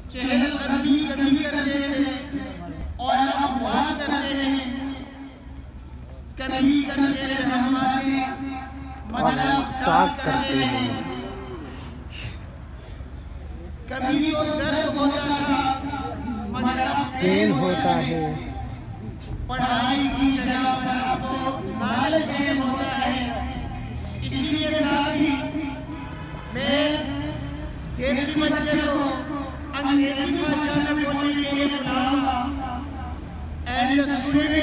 चहलकदमी कभी करते थे और अब वहाँ करते हैं, कभी करते थे हम बातें मगर अब टाल करते हैं। कभी तो दर्द होता था मगर अब प्रेम होता है। पढ़ाई की जगह पर अब तो लालच होता है। इसी के साथ ही मैं देसी बच्चे को अंग्रेजी भाषा में बोलने के लिए बुलाऊंगा। And the student